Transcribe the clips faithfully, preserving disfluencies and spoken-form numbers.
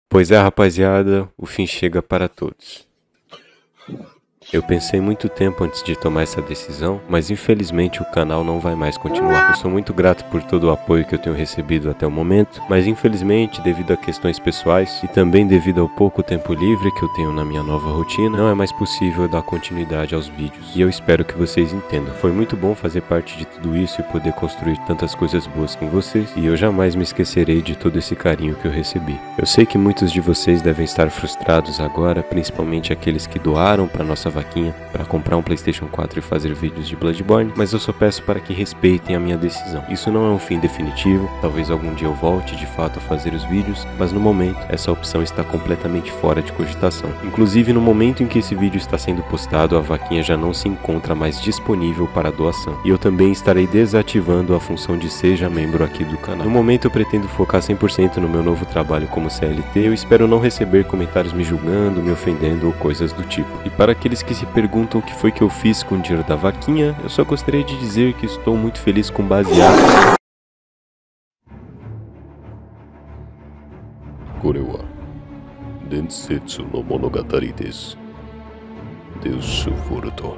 Pois é, rapaziada, o fim chega para todos. Eu pensei muito tempo antes de tomar essa decisão, mas infelizmente o canal não vai mais continuar. Eu sou muito grato por todo o apoio que eu tenho recebido até o momento, mas infelizmente, devido a questões pessoais e também devido ao pouco tempo livre que eu tenho na minha nova rotina, não é mais possível dar continuidade aos vídeos. E eu espero que vocês entendam. Foi muito bom fazer parte de tudo isso e poder construir tantas coisas boas com vocês, e eu jamais me esquecerei de todo esse carinho que eu recebi. Eu sei que muitos de vocês devem estar frustrados agora, principalmente aqueles que doaram para nossa vaquinha para comprar um PlayStation quatro e fazer vídeos de Bloodborne, mas eu só peço para que respeitem a minha decisão. Isso não é um fim definitivo, talvez algum dia eu volte de fato a fazer os vídeos, mas no momento essa opção está completamente fora de cogitação. Inclusive no momento em que esse vídeo está sendo postado, a vaquinha já não se encontra mais disponível para doação. E eu também estarei desativando a função de seja membro aqui do canal. No momento eu pretendo focar cem por cento no meu novo trabalho como C L T, eu espero não receber comentários me julgando, me ofendendo ou coisas do tipo. E para aqueles que se perguntam o que foi que eu fiz com o dinheiro da vaquinha, eu só gostaria de dizer que estou muito feliz com baseado. これは伝説の物語です。デウス・フォルト。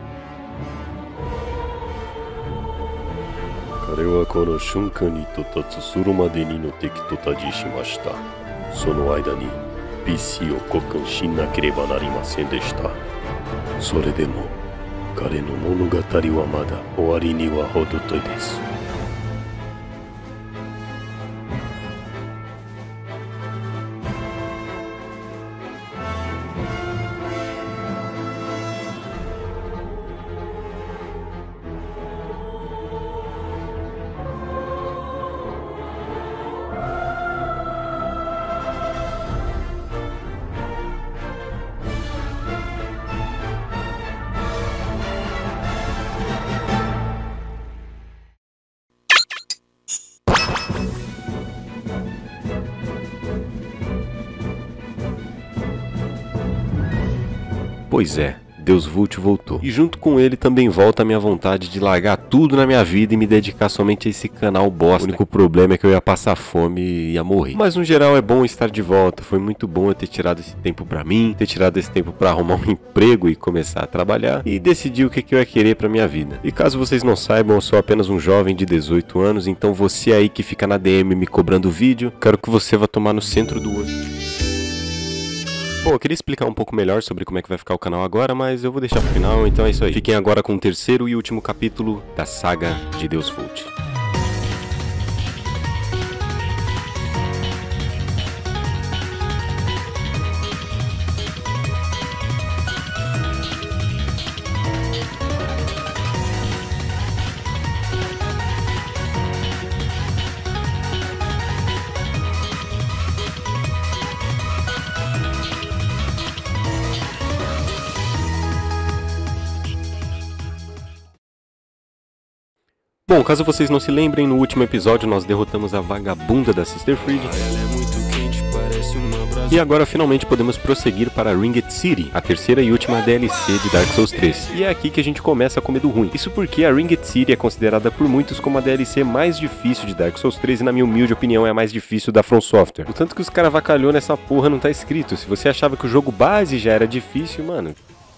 彼はこの瞬間に到達するまでにの敵と対峙しました。その間に ピーシー を交換しなければなりませんでした。それでも彼の物語はまだ終わりには程遠いです。 Pois é, Deus Vult voltou. E junto com ele também volta a minha vontade de largar tudo na minha vida e me dedicar somente a esse canal bosta. O único problema é que eu ia passar fome e ia morrer. Mas no geral é bom estar de volta. Foi muito bom eu ter tirado esse tempo pra mim, ter tirado esse tempo pra arrumar um emprego e começar a trabalhar e decidir o que, que eu ia querer pra minha vida. E caso vocês não saibam, eu sou apenas um jovem de dezoito anos, então você aí que fica na D M me cobrando vídeo, quero que você vá tomar no centro do olho. Bom, eu queria explicar um pouco melhor sobre como é que vai ficar o canal agora, mas eu vou deixar pro final, então é isso aí. Fiquem agora com o terceiro e último capítulo da saga de Deus Vult. Bom, caso vocês não se lembrem, no último episódio nós derrotamos a vagabunda da Sister Fried. E agora finalmente podemos prosseguir para Ringed City, a terceira e última D L C de Dark Souls três. E é aqui que a gente começa a comer do ruim. Isso porque a Ringed City é considerada por muitos como a D L C mais difícil de Dark Souls três e na minha humilde opinião é a mais difícil da From Software. O tanto que os caras avacalhou nessa porra não tá escrito. Se você achava que o jogo base já era difícil, mano...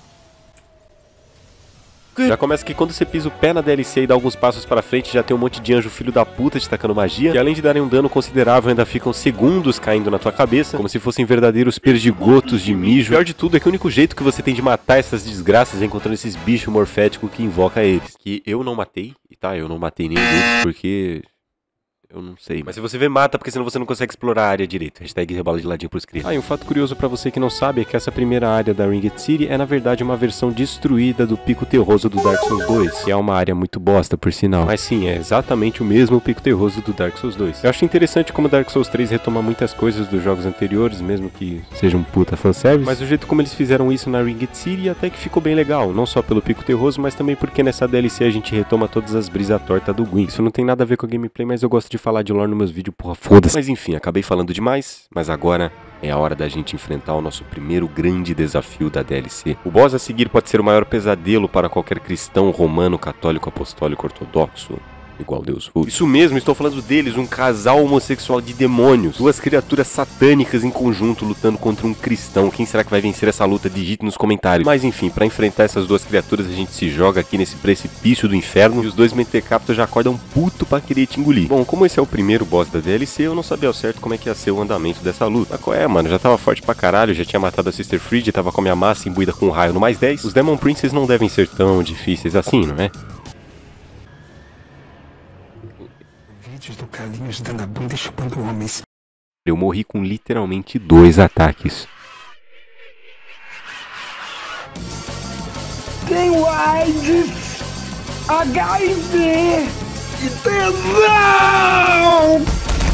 Já começa que quando você pisa o pé na D L C e dá alguns passos pra frente, já tem um monte de anjo filho da puta te tacando magia, que além de darem um dano considerável, ainda ficam segundos caindo na tua cabeça, como se fossem verdadeiros perdigotos de mijo. O pior de tudo é que o único jeito que você tem de matar essas desgraças é encontrando esses bichos morféticos que invoca eles. Que eu não matei, e tá, eu não matei nenhum deles, porque... eu não sei. Mas se você vê, mata, porque senão você não consegue explorar a área direito. Hashtag rebola de ladinho pros crianças. Ah, e um fato curioso pra você que não sabe é que essa primeira área da Ringed City é na verdade uma versão destruída do Pico Terroso do Dark Souls dois, que é uma área muito bosta, por sinal. Mas sim, é exatamente o mesmo Pico Terroso do Dark Souls dois. Eu acho interessante como Dark Souls três retoma muitas coisas dos jogos anteriores, mesmo que seja um puta fanservice, mas o jeito como eles fizeram isso na Ringed City até que ficou bem legal, não só pelo Pico Terroso, mas também porque nessa D L C a gente retoma todas as brisas tortas do Gwyn. Isso não tem nada a ver com a gameplay, mas eu gosto de falar de lore nos meus vídeos, porra, foda-se. Mas enfim, acabei falando demais, mas agora é a hora da gente enfrentar o nosso primeiro grande desafio da D L C. O boss a seguir pode ser o maior pesadelo para qualquer cristão, romano, católico, apostólico, ortodoxo, igual Deus Vult. Isso mesmo, estou falando deles, um casal homossexual de demônios. Duas criaturas satânicas em conjunto lutando contra um cristão. Quem será que vai vencer essa luta? Digite nos comentários. Mas enfim, pra enfrentar essas duas criaturas, a gente se joga aqui nesse precipício do inferno e os dois mentecaptos já acordam puto pra querer te engolir. Bom, como esse é o primeiro boss da D L C, eu não sabia ao certo como é que ia ser o andamento dessa luta. Mas qual é, mano? Já tava forte pra caralho, já tinha matado a Sister Fried, tava com a minha massa imbuída com um raio no mais dez. Os Demon Princes não devem ser tão difíceis assim, não é? Vídeos do Carlinhos dando a bunda e chupando homens. Eu morri com literalmente dois ataques. Tenho AIDS, H I V e tesão!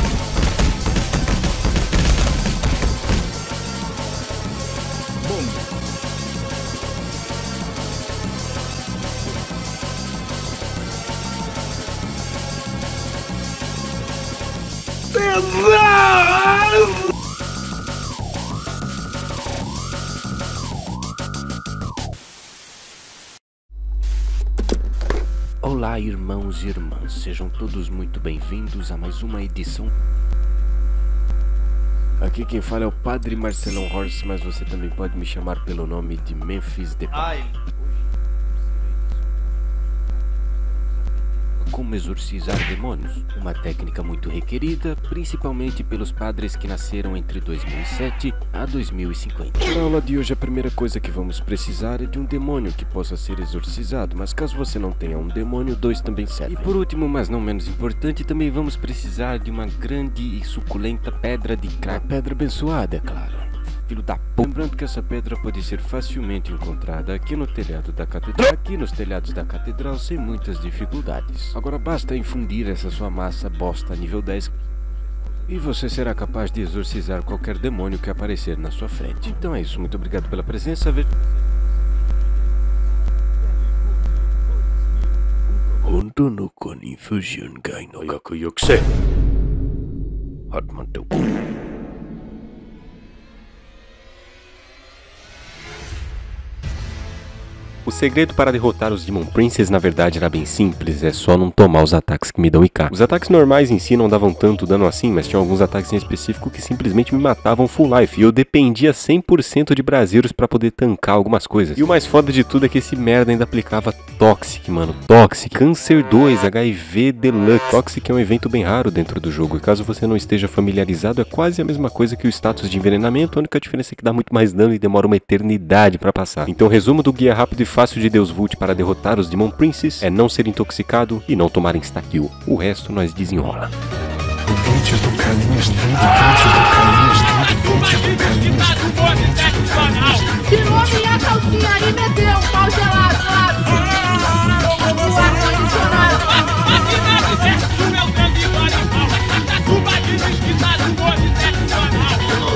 Tesão! Olá, irmãos e irmãs, sejam todos muito bem-vindos a mais uma edição. Aqui quem fala é o Padre Marcelão Horst, mas você também pode me chamar pelo nome de Memphis Depay. Como exorcizar demônios, uma técnica muito requerida, principalmente pelos padres que nasceram entre dois mil e sete a dois mil e cinquenta. Na aula de hoje a primeira coisa que vamos precisar é de um demônio que possa ser exorcizado, mas caso você não tenha um demônio, dois também servem. E por último, mas não menos importante, também vamos precisar de uma grande e suculenta pedra de crack. Uma pedra abençoada, é claro. Filho da p... Lembrando que essa pedra pode ser facilmente encontrada aqui no telhado da catedral, aqui nos telhados da catedral sem muitas dificuldades. Agora basta infundir essa sua massa bosta nível dez e você será capaz de exorcizar qualquer demônio que aparecer na sua frente. Então é isso, muito obrigado pela presença. Ve... Honto no Koni Fusion Gai no Yakuyokuse. Hatman teu cu. O segredo para derrotar os Demon Princes na verdade era bem simples, é só não tomar os ataques que me dão I K. Os ataques normais em si não davam tanto dano assim, mas tinha alguns ataques em específico que simplesmente me matavam full life, e eu dependia cem por cento de braseiros pra poder tancar algumas coisas. E o mais foda de tudo é que esse merda ainda aplicava Toxic, mano, Toxic, Câncer dois, H I V Deluxe. Toxic é um evento bem raro dentro do jogo, e caso você não esteja familiarizado, é quase a mesma coisa que o status de envenenamento, a única diferença é que dá muito mais dano e demora uma eternidade pra passar. Então o resumo do guia rápido e fácil de Deus Vult para derrotar os Demon Princes é não ser intoxicado e não tomar insta-kill. O resto nós desenrola. Vídeos do Carlinhos dando, vídeos do Carlinhos dando, vídeos do Carlinhos dando. Tirou minha calcinha e meteu um pau gelado, claro. O ar-condicionado. O meu grande animal. O bandido esquisado, o obsessionado.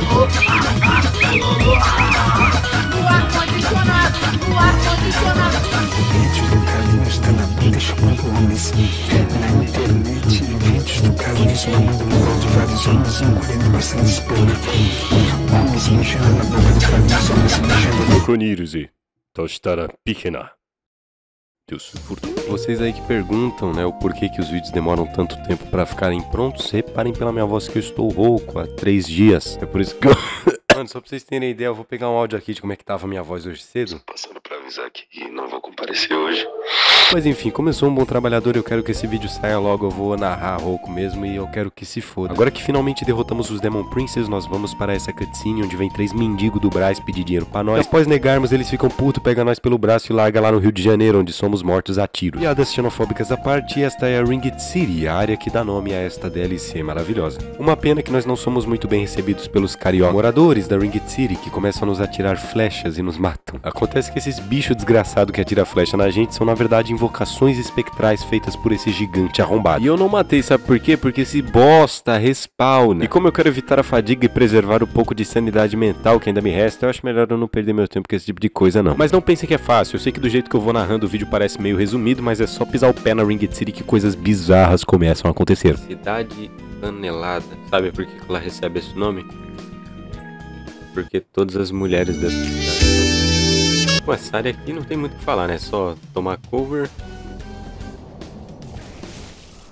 O ar-condicionado, o ar-condicionado. Vídeos do Carlinhos dando a bunda e chupando homens. Na internet, vídeos do Carlinhos mamando no pau de vários homens, engolindo bastante espelho. Homens mijando na boca do Carlinhos, homens mijando. Koniruzi, Toshitara Pikena. Deus furto. Vocês aí que perguntam, né, o porquê que os vídeos demoram tanto tempo pra ficarem prontos, reparem pela minha voz que eu estou rouco há três dias. É por isso que eu... Mano, só pra vocês terem ideia, eu vou pegar um áudio aqui de como é que tava a minha voz hoje cedo. Passando pra avisar que não vou comparecer hoje. Mas enfim, como eu sou um bom trabalhador, eu quero que esse vídeo saia logo, eu vou narrar rouco mesmo e eu quero que se foda. Agora que finalmente derrotamos os Demon Princes, nós vamos para essa cutscene onde vem três mendigos do Brás pedir dinheiro pra nós. E após negarmos, eles ficam putos, pegam nós pelo braço e larga lá no Rio de Janeiro, onde somos mortos a tiros. Piadas xenofóbicas à parte, esta é a Ringit City, a área que dá nome a esta D L C maravilhosa. Uma pena que nós não somos muito bem recebidos pelos carioca moradores da Ringit City, que começam a nos atirar flechas e nos matam. Acontece que esses bichos desgraçados que atiram flecha na gente são na verdade invocações espectrais feitas por esse gigante arrombado. E eu não matei, sabe por quê? Porque esse bosta respawna. E como eu quero evitar a fadiga e preservar o pouco de sanidade mental que ainda me resta, eu acho melhor eu não perder meu tempo com esse tipo de coisa não. Mas não pensem que é fácil, eu sei que do jeito que eu vou narrando o vídeo parece meio resumido, mas é só pisar o pé na Ringit City que coisas bizarras começam a acontecer. Cidade Anelada. Sabe por que ela recebe esse nome? Porque todas as mulheres dessa cidade... Pô, essa área aqui não tem muito o que falar, né? Só tomar cover...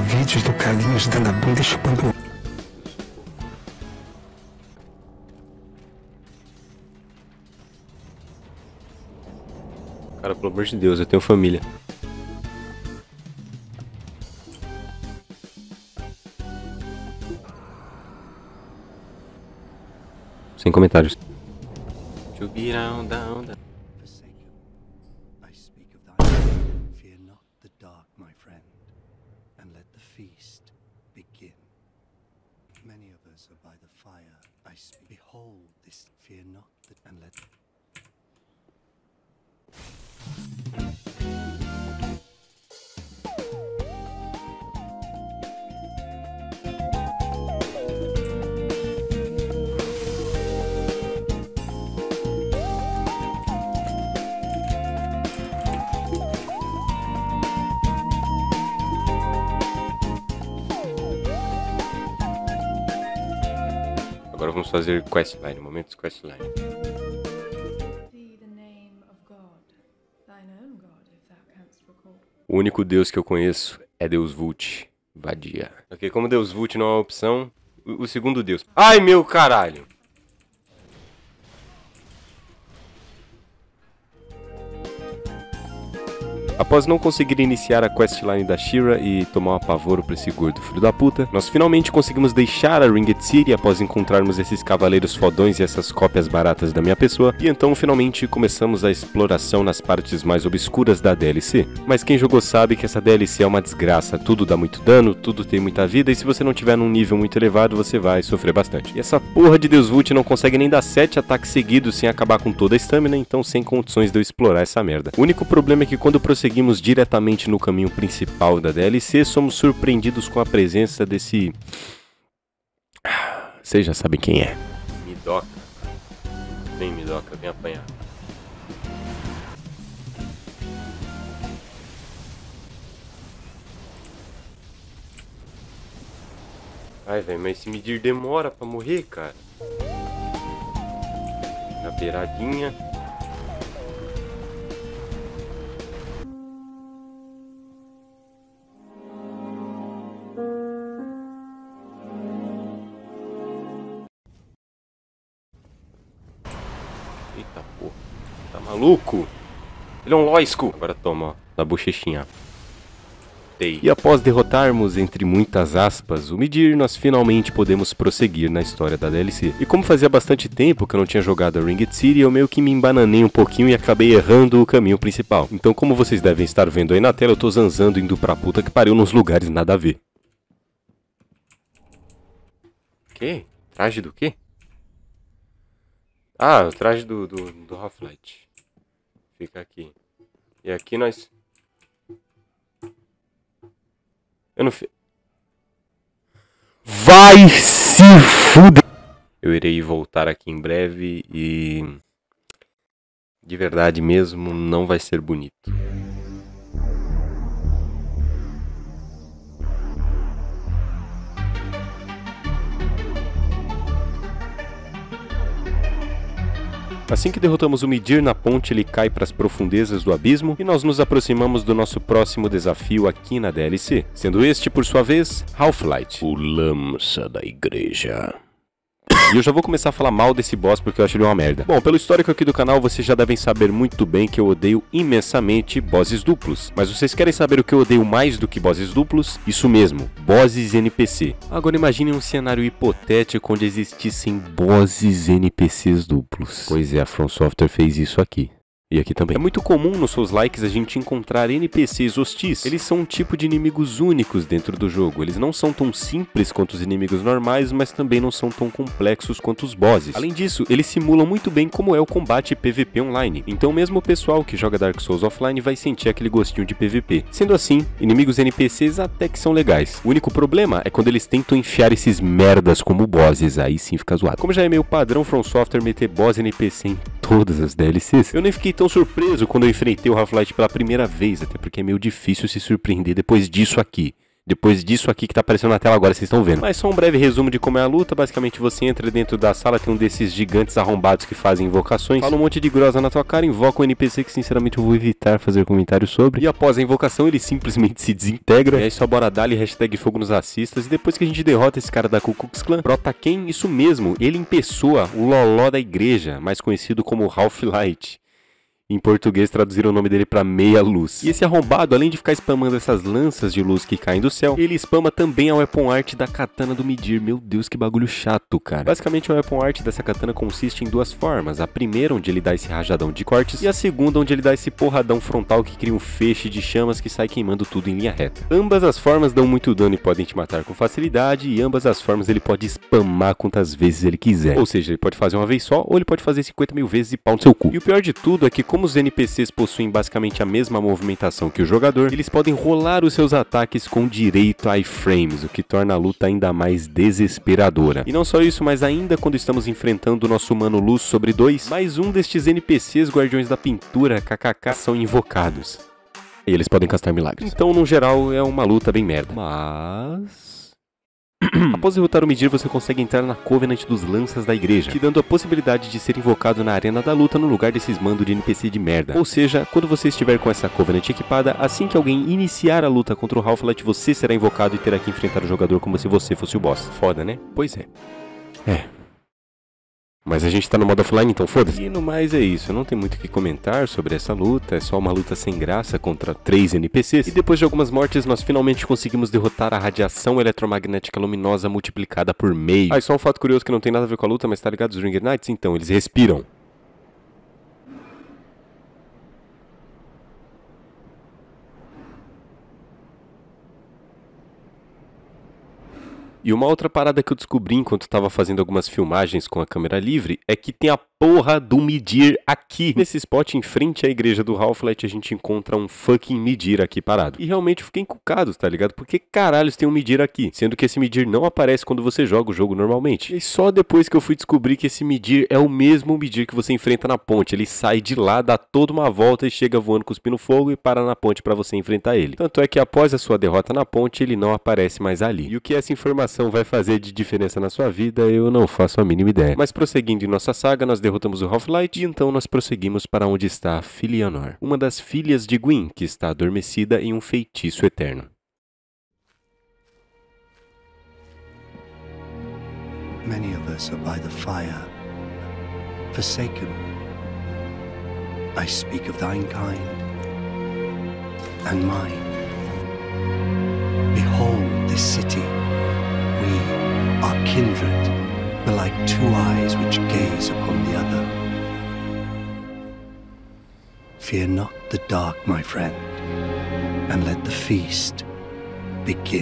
vídeos do Carlinhos dando a bunda e chupando. Cara, pelo amor de Deus, eu tenho família. Sem comentários. To be down, down, down. I speak of thy name. Fear not the dark, my friend, and let the feast begin. Many of us are by the fire. I speak. Behold this. Fear not the and let. Agora vamos fazer questline, momentos questline. O único Deus que eu conheço é Deus Vult, vadia. Ok, como Deus Vult não é uma opção, o, o segundo Deus. Ai, meu caralho! Após não conseguir iniciar a questline da Shira e tomar um apavoro pra esse gordo filho da puta, nós finalmente conseguimos deixar a Ringed City após encontrarmos esses cavaleiros fodões e essas cópias baratas da minha pessoa, e então finalmente começamos a exploração nas partes mais obscuras da D L C. Mas quem jogou sabe que essa D L C é uma desgraça, tudo dá muito dano, tudo tem muita vida, e se você não tiver num nível muito elevado, você vai sofrer bastante. E essa porra de Deus Vult não consegue nem dar sete ataques seguidos sem acabar com toda a estamina, então sem condições de eu explorar essa merda. O único problema é que quando prosseguimos Seguimos diretamente no caminho principal da D L C, somos surpreendidos com a presença desse... Vocês já sabem quem é. Midoka. Vem, Midoka, vem apanhar. Ai, velho, mas esse Midir demora pra morrer, cara. Na beiradinha. Eita porra, tá maluco? Ele é um loisco. Agora toma, ó, da bochechinha. Dei. E após derrotarmos, entre muitas aspas, o Midir, nós finalmente podemos prosseguir na história da D L C. E como fazia bastante tempo que eu não tinha jogado a Ringed City, eu meio que me embananei um pouquinho e acabei errando o caminho principal. Então, como vocês devem estar vendo aí na tela, eu tô zanzando indo pra puta que pariu nos lugares nada a ver. Que? Traje do quê? Ah, o traje do, do, do Half-Light. Fica aqui. E aqui nós... Eu não fiz... Vai se fuder! Eu irei voltar aqui em breve e... De verdade mesmo, não vai ser bonito. Assim que derrotamos o Midir na ponte, ele cai para as profundezas do abismo e nós nos aproximamos do nosso próximo desafio aqui na D L C, sendo este, por sua vez, Half-Light, o Lança da Igreja. E eu já vou começar a falar mal desse boss porque eu acho ele uma merda. Bom, pelo histórico aqui do canal, vocês já devem saber muito bem que eu odeio imensamente bosses duplos. Mas vocês querem saber o que eu odeio mais do que bosses duplos? Isso mesmo, bosses N P C. Agora imaginem um cenário hipotético onde existissem bosses N P Cs duplos. Pois é, a From Software fez isso aqui. E aqui também. É muito comum nos seus likes a gente encontrar N P Cs hostis. Eles são um tipo de inimigos únicos dentro do jogo. Eles não são tão simples quanto os inimigos normais, mas também não são tão complexos quanto os bosses. Além disso, eles simulam muito bem como é o combate P V P online. Então mesmo o pessoal que joga Dark Souls offline vai sentir aquele gostinho de P V P. Sendo assim, inimigos N P Cs até que são legais. O único problema é quando eles tentam enfiar esses merdas como bosses, aí sim fica zoado. Como já é meio padrão From Software meter boss N P C em todas as D L Cs, eu nem fiquei tão surpreso quando eu enfrentei o Half-Light pela primeira vez, até porque é meio difícil se surpreender depois disso aqui. Depois disso aqui que tá aparecendo na tela agora, vocês estão vendo. Mas só um breve resumo de como é a luta. Basicamente você entra dentro da sala, tem um desses gigantes arrombados que fazem invocações, fala um monte de grosa na tua cara, invoca um N P C que sinceramente eu vou evitar fazer comentários sobre. E após a invocação ele simplesmente se desintegra. E aí só bora dar-lhe hashtag fogo nos racistas. E depois que a gente derrota esse cara da Ku Klux Klan, brota quem? Isso mesmo, ele em pessoa, o loló da igreja, mais conhecido como Half-Light. Em português traduziram o nome dele pra Meia Luz. E esse arrombado, além de ficar spamando essas lanças de luz que caem do céu, ele spama também a weapon art da katana do Midir. Meu Deus, que bagulho chato, cara. Basicamente a weapon art dessa katana consiste em duas formas. A primeira, onde ele dá esse rajadão de cortes, e a segunda, onde ele dá esse porradão frontal que cria um feixe de chamas que sai queimando tudo em linha reta. Ambas as formas dão muito dano e podem te matar com facilidade, e ambas as formas ele pode spamar quantas vezes ele quiser. Ou seja, ele pode fazer uma vez só, ou ele pode fazer cinquenta mil vezes e pau no seu cu. E o pior de tudo é que, como os N P Cs possuem basicamente a mesma movimentação que o jogador, eles podem rolar os seus ataques com direito a iframes, o que torna a luta ainda mais desesperadora. E não só isso, mas ainda quando estamos enfrentando o nosso humano Luz sobre dois, mais um destes N P Cs Guardiões da Pintura, kkk, são invocados. E eles podem castar milagres. Então, no geral, é uma luta bem merda. Mas... após derrotar o Midir, você consegue entrar na Covenant dos Lanças da Igreja, te dando a possibilidade de ser invocado na arena da luta no lugar desses mandos de N P C de merda. Ou seja, quando você estiver com essa Covenant equipada, assim que alguém iniciar a luta contra o Half-Light, você será invocado e terá que enfrentar o jogador como se você fosse o boss. Foda, né? Pois é. É. Mas a gente tá no modo offline, então foda-se. E no mais é isso, não tem muito o que comentar sobre essa luta, é só uma luta sem graça contra três N P Cs. E depois de algumas mortes, nós finalmente conseguimos derrotar a radiação eletromagnética luminosa multiplicada por meio. Ah, e só um fato curioso que não tem nada a ver com a luta, mas tá ligado? Os Ringed Knights, então, eles respiram. E uma outra parada que eu descobri enquanto tava fazendo algumas filmagens com a câmera livre é que tem a porra do Midir aqui. Nesse spot em frente à igreja do Half-Light a gente encontra um fucking Midir aqui parado. E realmente eu fiquei encucado, tá ligado? Porque caralhos tem um Midir aqui? Sendo que esse Midir não aparece quando você joga o jogo normalmente. E só depois que eu fui descobrir que esse Midir é o mesmo Midir que você enfrenta na ponte. Ele sai de lá, dá toda uma volta e chega voando cuspindo fogo e para na ponte pra você enfrentar ele. Tanto é que após a sua derrota na ponte, ele não aparece mais ali. E o que essa informação vai fazer de diferença na sua vida, eu não faço a mínima ideia. Mas prosseguindo em nossa saga, nós derrotamos o Half-Light e então nós prosseguimos para onde está Filianor, uma das filhas de Gwyn, que está adormecida em um feitiço eterno. Many of us are by the fire, forsaken. I speak of thine kind and mine. Behold this city. We are kindred, but like two eyes which gaze upon the other. Fear not the dark, my friend, and let the feast begin.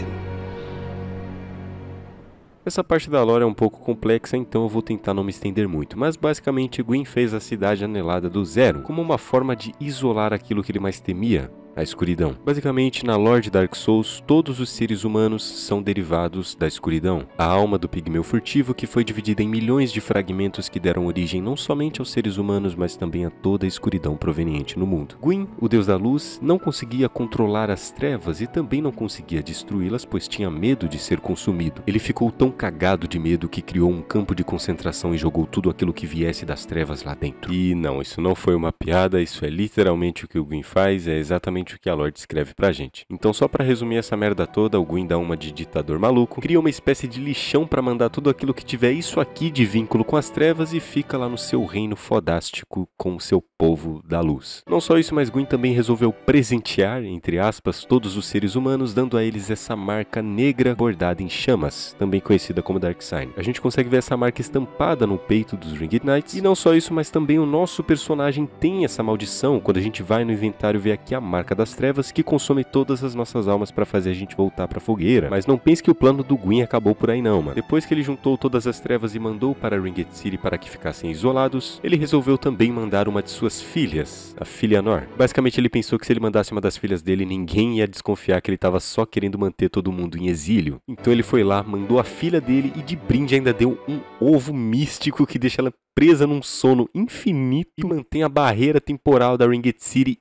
Essa parte da lore é um pouco complexa, então eu vou tentar não me estender muito, mas basicamente Gwyn fez a cidade anelada do zero, como uma forma de isolar aquilo que ele mais temia, a escuridão. Basicamente, na lore de Dark Souls, todos os seres humanos são derivados da escuridão. A alma do pigmeu furtivo que foi dividida em milhões de fragmentos que deram origem não somente aos seres humanos, mas também a toda a escuridão proveniente no mundo. Gwyn, o deus da luz, não conseguia controlar as trevas e também não conseguia destruí-las, pois tinha medo de ser consumido. Ele ficou tão cagado de medo que criou um campo de concentração e jogou tudo aquilo que viesse das trevas lá dentro. E não, isso não foi uma piada, isso é literalmente o que o Gwyn faz, é exatamente o que a lore descreve pra gente. Então só pra resumir essa merda toda, o Gwyn dá uma de ditador maluco, cria uma espécie de lixão pra mandar tudo aquilo que tiver isso aqui de vínculo com as trevas e fica lá no seu reino fodástico com o seu povo da luz. Não só isso, mas Gwyn também resolveu presentear, entre aspas, todos os seres humanos, dando a eles essa marca negra bordada em chamas, também conhecida como Dark Sign. A gente consegue ver essa marca estampada no peito dos Ringed Knights, e não só isso, mas também o nosso personagem tem essa maldição. Quando a gente vai no inventário ver aqui a marca das trevas que consome todas as nossas almas pra fazer a gente voltar pra fogueira. Mas não pense que o plano do Gwyn acabou por aí não, mano. Depois que ele juntou todas as trevas e mandou para Ringed City para que ficassem isolados, ele resolveu também mandar uma de suas filhas, a Filianor. Basicamente ele pensou que se ele mandasse uma das filhas dele, ninguém ia desconfiar que ele tava só querendo manter todo mundo em exílio. Então ele foi lá, mandou a filha dele e de brinde ainda deu um ovo místico que deixa ela presa num sono infinito e mantém a barreira temporal da Ringed City intacta.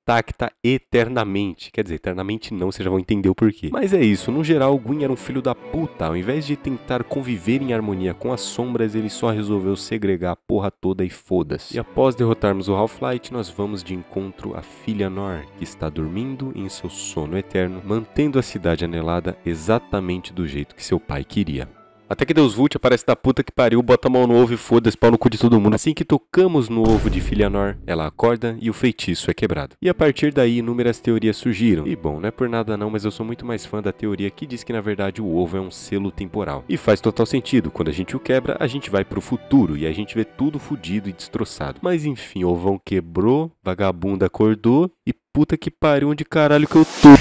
intacta eternamente. Quer dizer, eternamente não, vocês já vão entender o porquê. Mas é isso, no geral, o Gwyn era um filho da puta. Ao invés de tentar conviver em harmonia com as sombras, ele só resolveu segregar a porra toda e foda-se. E após derrotarmos o Half-Light, nós vamos de encontro à Filianor, que está dormindo em seu sono eterno, mantendo a cidade anelada exatamente do jeito que seu pai queria. Até que Deus Vult aparece da puta que pariu, bota a mão no ovo e foda-se, pau no cu de todo mundo. Assim que tocamos no ovo de Filianor, ela acorda e o feitiço é quebrado. E a partir daí, inúmeras teorias surgiram. E bom, não é por nada não, mas eu sou muito mais fã da teoria que diz que na verdade o ovo é um selo temporal. E faz total sentido, quando a gente o quebra, a gente vai pro futuro e a gente vê tudo fudido e destroçado. Mas enfim, o ovão quebrou, vagabundo acordou e puta que pariu, onde caralho que eu tô?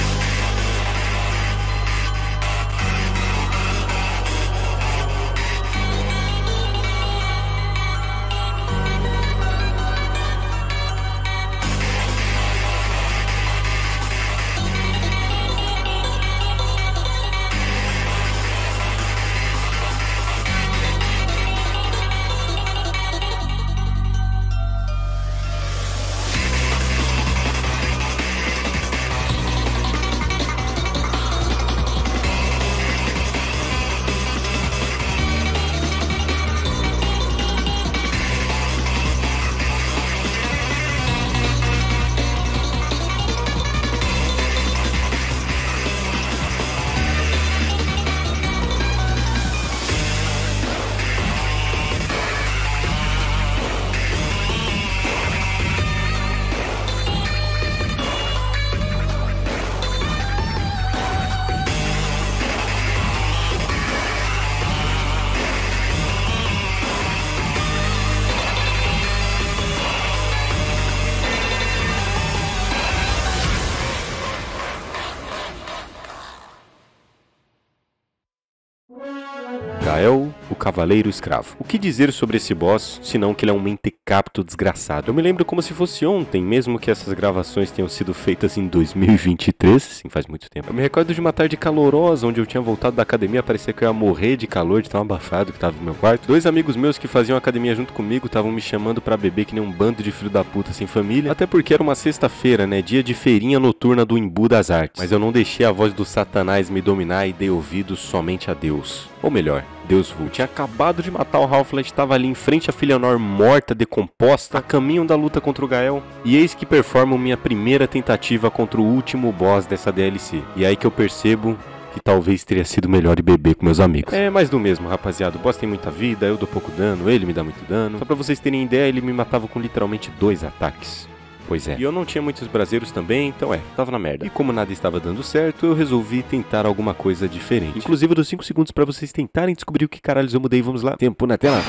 Gael, o Cavaleiro Escravo. O que dizer sobre esse boss, senão que ele é um mentecapto desgraçado? Eu me lembro como se fosse ontem, mesmo que essas gravações tenham sido feitas em dois mil e vinte e três, sim, faz muito tempo. Eu me recordo de uma tarde calorosa, onde eu tinha voltado da academia, parecia que eu ia morrer de calor, de tão abafado que tava no meu quarto. Dois amigos meus que faziam academia junto comigo estavam me chamando pra beber que nem um bando de filho da puta sem família, até porque era uma sexta-feira, né, dia de feirinha noturna do Embu das Artes. Mas eu não deixei a voz do Satanás me dominar e dei ouvidos somente a Deus. Ou melhor, Deus Vult. Tinha acabado de matar o Half-Light, estava ali em frente a Filianor morta, decomposta, a caminho da luta contra o Gael. E eis que performo minha primeira tentativa contra o último boss dessa D L C. E é aí que eu percebo que talvez teria sido melhor ir beber com meus amigos. É mais do mesmo, rapaziada. O boss tem muita vida, eu dou pouco dano, ele me dá muito dano. Só pra vocês terem ideia, ele me matava com literalmente dois ataques. Pois é. E eu não tinha muitos braseiros também, então é, tava na merda. E como nada estava dando certo, eu resolvi tentar alguma coisa diferente. Inclusive eu dou cinco segundos pra vocês tentarem descobrir o que caralhos eu mudei. Vamos lá. Tempo na tela.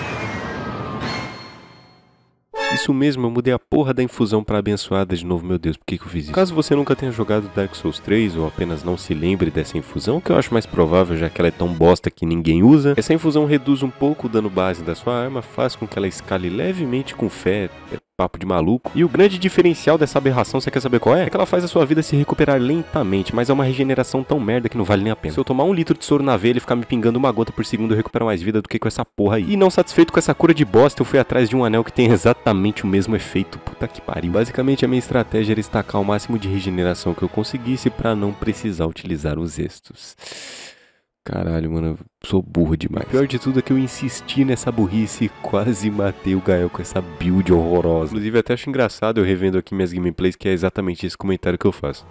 Isso mesmo, eu mudei a porra da infusão pra abençoada de novo, meu Deus, por que que eu fiz isso? Caso você nunca tenha jogado Dark Souls três ou apenas não se lembre dessa infusão, que eu acho mais provável já que ela é tão bosta que ninguém usa, essa infusão reduz um pouco o dano base da sua arma, faz com que ela escale levemente com fé, é papo de maluco. E o grande diferencial dessa aberração, você quer saber qual é? É que ela faz a sua vida se recuperar lentamente, mas é uma regeneração tão merda que não vale nem a pena. Se eu tomar um litro de soro na veia e ficar me pingando uma gota por segundo, eu recupero mais vida do que com essa porra aí. E não satisfeito com essa cura de bosta, eu fui atrás de um anel que tem exatamente o mesmo efeito. Puta que pariu. Basicamente a minha estratégia era estacar o máximo de regeneração que eu conseguisse pra não precisar utilizar os estos. Caralho, mano, eu sou burro demais. O pior de tudo é que eu insisti nessa burrice e quase matei o Gael com essa build horrorosa. Inclusive, até acho engraçado eu revendo aqui minhas gameplays, que é exatamente esse comentário que eu faço.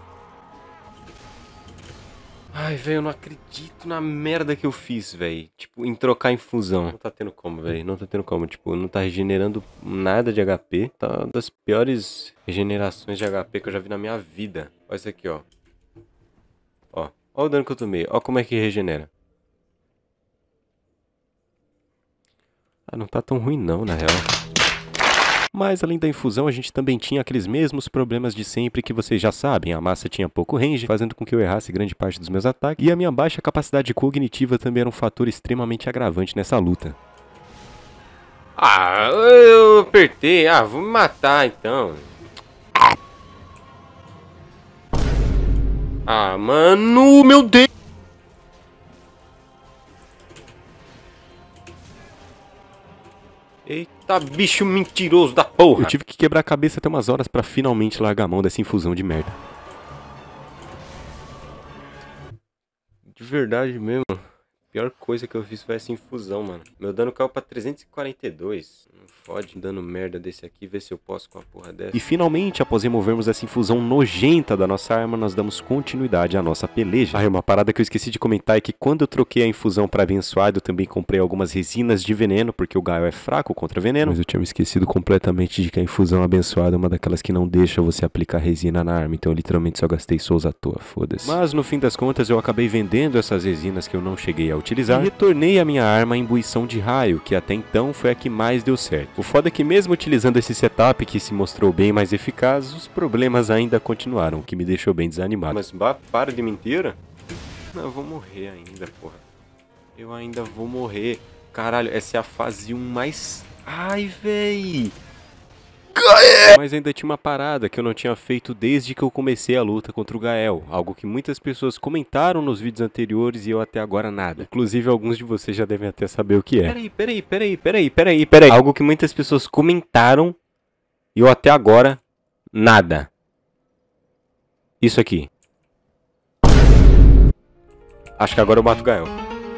Ai, velho, eu não acredito na merda que eu fiz, velho. Tipo, em trocar infusão. Não tá tendo como, velho. Não tá tendo como. Tipo, não tá regenerando nada de H P. Tá uma das piores regenerações de H P que eu já vi na minha vida. Olha isso aqui, ó. Ó. Olha o dano que eu tomei. Olha como é que regenera. Ah, não tá tão ruim não, na real. Mas além da infusão, a gente também tinha aqueles mesmos problemas de sempre que vocês já sabem. A massa tinha pouco range, fazendo com que eu errasse grande parte dos meus ataques. E a minha baixa capacidade cognitiva também era um fator extremamente agravante nessa luta. Ah, eu apertei. Ah, vou me matar então. Ah, mano, meu Deus! Eita, bicho mentiroso da porra! Eu tive que quebrar a cabeça até umas horas pra finalmente largar a mão dessa infusão de merda. De verdade mesmo. A pior coisa que eu fiz foi essa infusão, mano. Meu dano caiu pra trezentos e quarenta e dois. Não fode, dando merda desse aqui, ver se eu posso com a porra dessa. E finalmente, após removermos essa infusão nojenta da nossa arma, nós damos continuidade à nossa peleja. Ah, uma parada que eu esqueci de comentar é que quando eu troquei a infusão pra abençoado, eu também comprei algumas resinas de veneno, porque o Gael é fraco contra veneno. Mas eu tinha me esquecido completamente de que a infusão abençoada é uma daquelas que não deixa você aplicar resina na arma, então eu literalmente só gastei souls à toa, foda-se. Mas no fim das contas, eu acabei vendendo essas resinas que eu não cheguei a utilizar e retornei a minha arma em imbuição de raio, que até então foi a que mais deu certo. O foda é que mesmo utilizando esse setup que se mostrou bem mais eficaz, os problemas ainda continuaram, o que me deixou bem desanimado. Mas bah, para de mentira? Não, eu vou morrer ainda, porra. Eu ainda vou morrer. Caralho, essa é a fase um mais... Ai, véi! Mas ainda tinha uma parada que eu não tinha feito desde que eu comecei a luta contra o Gael. Algo que muitas pessoas comentaram nos vídeos anteriores e eu até agora nada. Inclusive alguns de vocês já devem até saber o que é. Peraí, peraí, peraí, peraí, peraí, peraí. Algo que muitas pessoas comentaram e eu até agora nada. Isso aqui. Acho que agora eu mato o Gael.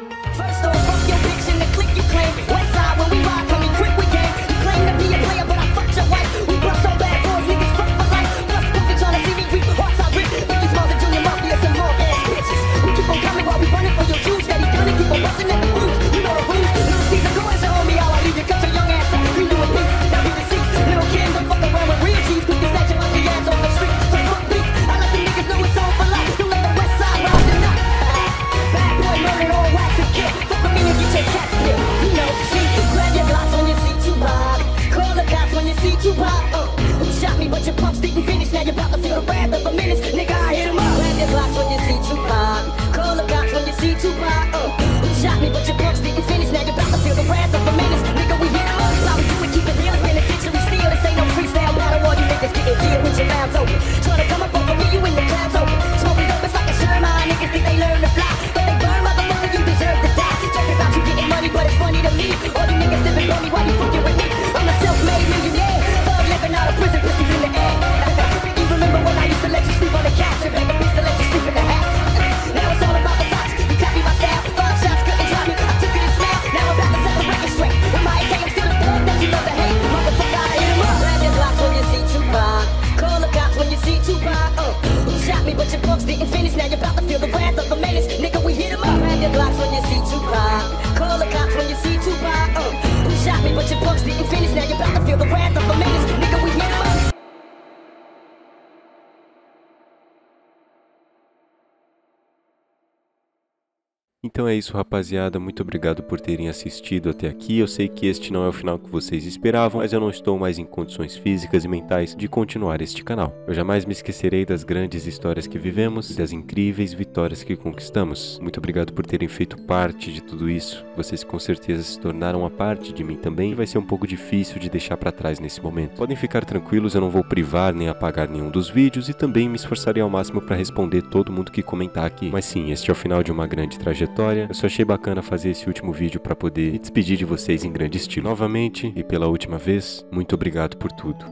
Então é isso, rapaziada, muito obrigado por terem assistido até aqui. Eu sei que este não é o final que vocês esperavam, mas eu não estou mais em condições físicas e mentais de continuar este canal. Eu jamais me esquecerei das grandes histórias que vivemos e das incríveis vitórias que conquistamos. Muito obrigado por terem feito parte de tudo isso. Vocês com certeza se tornaram uma parte de mim também e vai ser um pouco difícil de deixar pra trás nesse momento. Podem ficar tranquilos, eu não vou privar nem apagar nenhum dos vídeos e também me esforçarei ao máximo pra responder todo mundo que comentar aqui. Mas sim, este é o final de uma grande trajetória. Eu só achei bacana fazer esse último vídeo para poder me despedir de vocês em grande estilo. Novamente, e pela última vez, muito obrigado por tudo.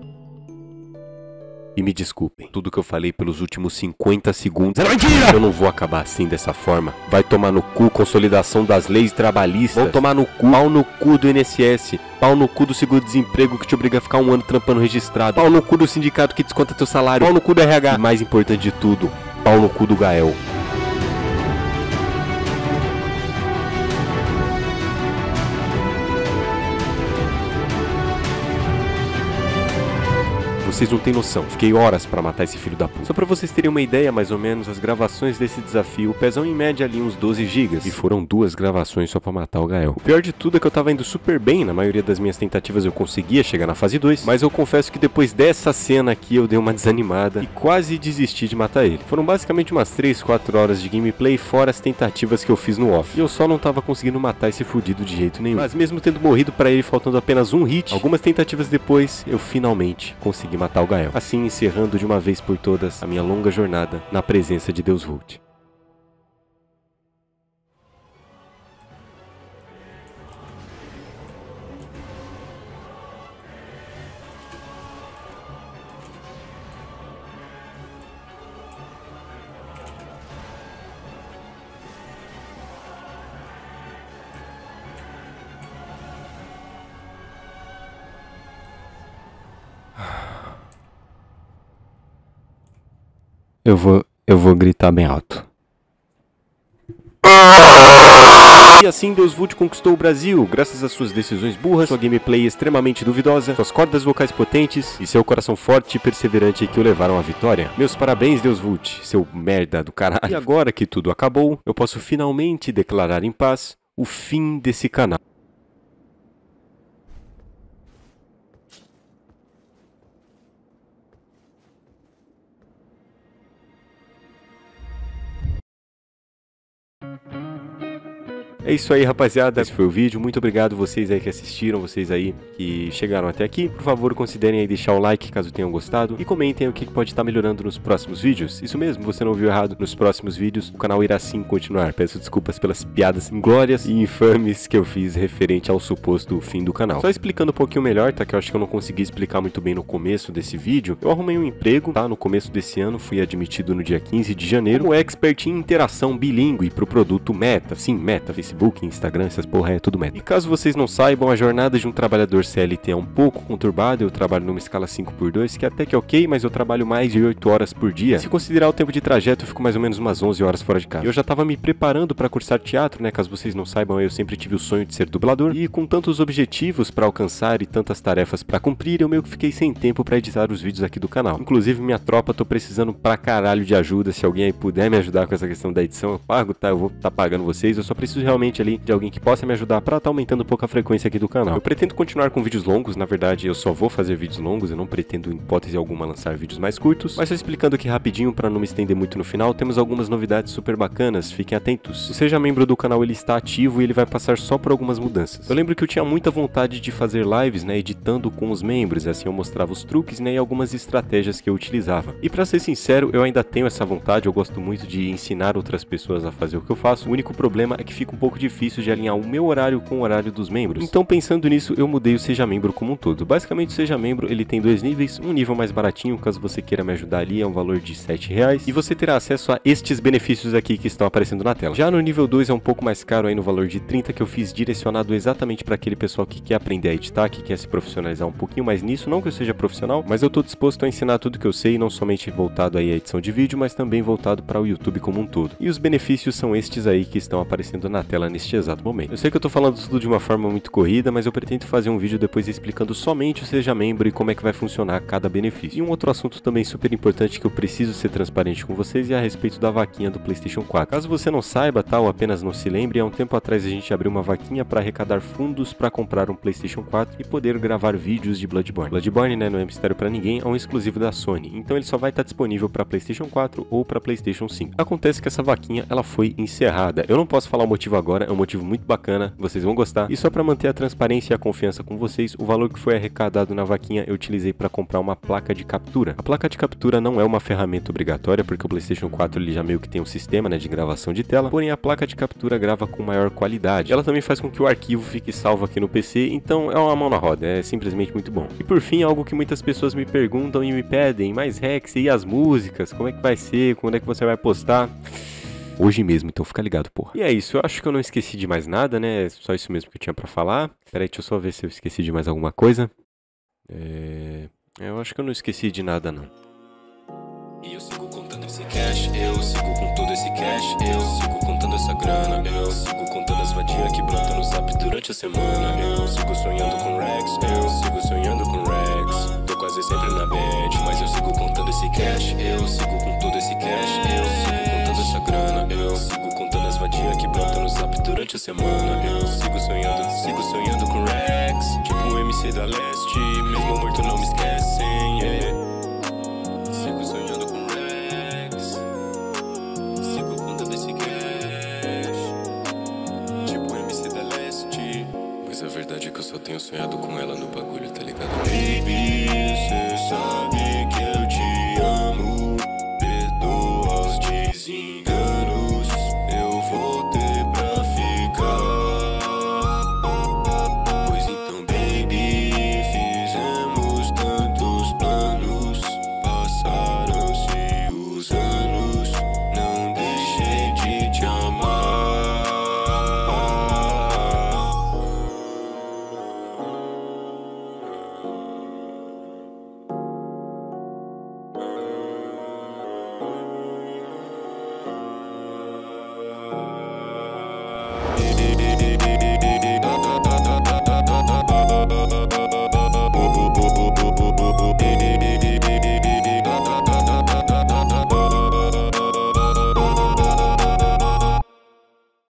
E me desculpem, tudo que eu falei pelos últimos cinquenta segundos era mentira! Eu não vou acabar assim dessa forma. Vai tomar no cu, consolidação das leis trabalhistas. Vão tomar no cu, pau no cu do I N S S. Pau no cu do seguro-desemprego que te obriga a ficar um ano trampando registrado. Pau no cu do sindicato que desconta teu salário. Pau no cu do R H. E mais importante de tudo, pau no cu do Gael. Vocês não têm noção, fiquei horas pra matar esse filho da puta. Só pra vocês terem uma ideia, mais ou menos, as gravações desse desafio pesam em média ali uns doze gigas. E foram duas gravações só pra matar o Gael. O pior de tudo é que eu tava indo super bem, na maioria das minhas tentativas eu conseguia chegar na fase dois. Mas eu confesso que depois dessa cena aqui eu dei uma desanimada e quase desisti de matar ele. Foram basicamente umas três, quatro horas de gameplay, fora as tentativas que eu fiz no off. E eu só não tava conseguindo matar esse fudido de jeito nenhum. Mas mesmo tendo morrido pra ele faltando apenas um hit, algumas tentativas depois, eu finalmente consegui matar o Gael. Assim encerrando de uma vez por todas a minha longa jornada na presença de Deus Vult. Eu vou, eu vou gritar bem alto. E assim Deus Vult conquistou o Brasil, graças às suas decisões burras, sua gameplay extremamente duvidosa, suas cordas vocais potentes e seu coração forte e perseverante que o levaram à vitória. Meus parabéns, Deus Vult, seu merda do caralho. E agora que tudo acabou, eu posso finalmente declarar em paz o fim desse canal. É isso aí, rapaziada, esse foi o vídeo. Muito obrigado vocês aí que assistiram, vocês aí que chegaram até aqui. Por favor, considerem aí deixar o like caso tenham gostado e comentem o que pode estar melhorando nos próximos vídeos. Isso mesmo, você não viu errado, nos próximos vídeos o canal irá sim continuar. Peço desculpas pelas piadas inglórias e infames que eu fiz referente ao suposto fim do canal. Só explicando um pouquinho melhor, tá, que eu acho que eu não consegui explicar muito bem no começo desse vídeo. Eu arrumei um emprego, tá, no começo desse ano, fui admitido no dia quinze de janeiro como expert em interação bilíngue pro produto Meta. Sim, Meta, Facebook, Instagram, essas porra é tudo Meta. E caso vocês não saibam, a jornada de um trabalhador C L T é um pouco conturbada. Eu trabalho numa escala cinco por dois, que até que é ok, mas eu trabalho mais de oito horas por dia. Se considerar o tempo de trajeto, eu fico mais ou menos umas onze horas fora de casa. Eu já tava me preparando para cursar teatro, né? Caso vocês não saibam, eu sempre tive o sonho de ser dublador. E com tantos objetivos para alcançar e tantas tarefas para cumprir, eu meio que fiquei sem tempo para editar os vídeos aqui do canal. Inclusive, minha tropa, tô precisando pra caralho de ajuda. Se alguém aí puder me ajudar com essa questão da edição, eu pago, tá? Eu vou tá pagando vocês. Eu só preciso realmente ali de alguém que possa me ajudar pra tá aumentando um pouco a frequência aqui do canal. Eu pretendo continuar com vídeos longos, na verdade eu só vou fazer vídeos longos, eu não pretendo em hipótese alguma lançar vídeos mais curtos, mas só explicando aqui rapidinho pra não me estender muito no final, temos algumas novidades super bacanas, fiquem atentos. O Seja Membro do canal, ele está ativo e ele vai passar só por algumas mudanças. Eu lembro que eu tinha muita vontade de fazer lives, né, editando com os membros, assim eu mostrava os truques, né, e algumas estratégias que eu utilizava. E pra ser sincero, eu ainda tenho essa vontade, eu gosto muito de ensinar outras pessoas a fazer o que eu faço. O único problema é que fica um pouco difícil de alinhar o meu horário com o horário dos membros. Então, pensando nisso, eu mudei o Seja Membro como um todo. Basicamente, o Seja Membro, ele tem dois níveis, um nível mais baratinho, caso você queira me ajudar ali, é um valor de sete reais, e você terá acesso a estes benefícios aqui que estão aparecendo na tela. Já no nível dois é um pouco mais caro aí no valor de trinta, que eu fiz direcionado exatamente para aquele pessoal que quer aprender a editar, que quer se profissionalizar um pouquinho mais nisso, não que eu seja profissional, mas eu tô disposto a ensinar tudo que eu sei, não somente voltado aí à edição de vídeo, mas também voltado para o YouTube como um todo. E os benefícios são estes aí que estão aparecendo na tela neste exato momento. Eu sei que eu tô falando tudo de uma forma muito corrida, mas eu pretendo fazer um vídeo depois explicando somente o Seja Membro e como é que vai funcionar cada benefício. E um outro assunto também super importante que eu preciso ser transparente com vocês é a respeito da vaquinha do PlayStation quatro. Caso você não saiba, tá, ou apenas não se lembre, há um tempo atrás a gente abriu uma vaquinha para arrecadar fundos para comprar um PlayStation quatro e poder gravar vídeos de Bloodborne. Bloodborne, né, não é mistério para ninguém, é um exclusivo da Sony, então ele só vai estar disponível para PlayStation quatro ou para PlayStation cinco. Acontece que essa vaquinha, ela foi encerrada. Eu não posso falar o motivo agora, é um motivo muito bacana, vocês vão gostar. E só para manter a transparência e a confiança com vocês, o valor que foi arrecadado na vaquinha eu utilizei para comprar uma placa de captura. A placa de captura não é uma ferramenta obrigatória, porque o PlayStation quatro ele já meio que tem um sistema, né, de gravação de tela, porém a placa de captura grava com maior qualidade. Ela também faz com que o arquivo fique salvo aqui no P C, então é uma mão na roda, é simplesmente muito bom. E por fim, algo que muitas pessoas me perguntam e me pedem, mas Rex, e as músicas? Como é que vai ser? Quando é que você vai postar? Hoje mesmo, então fica ligado, porra. E é isso, eu acho que eu não esqueci de mais nada, né? Só isso mesmo que eu tinha pra falar. Pera aí, deixa eu só ver se eu esqueci de mais alguma coisa. É... Eu acho que eu não esqueci de nada, não. E eu sigo contando esse cash, eu sigo com todo esse cash, eu sigo contando essa grana, eu sigo contando as vadias que brotam no zap durante a semana, eu sigo sonhando com Rex, eu sigo sonhando com Rex, tô quase sempre na bad, mas eu sigo contando esse cash, eu sigo com todo esse cash, eu sigo contando essa grana, eu sigo contando as vadias que brotam no zap durante a semana, eu sigo sonhando, sigo sonhando com Rex, tipo o M C da Leste, mesmo morto não me esquecem, yeah. Sigo sonhando com Rex, sigo contando esse cash, tipo M C da Leste. Mas a verdade é que eu só tenho sonhado com ela no bagulho, tá ligado? Baby, cê sabe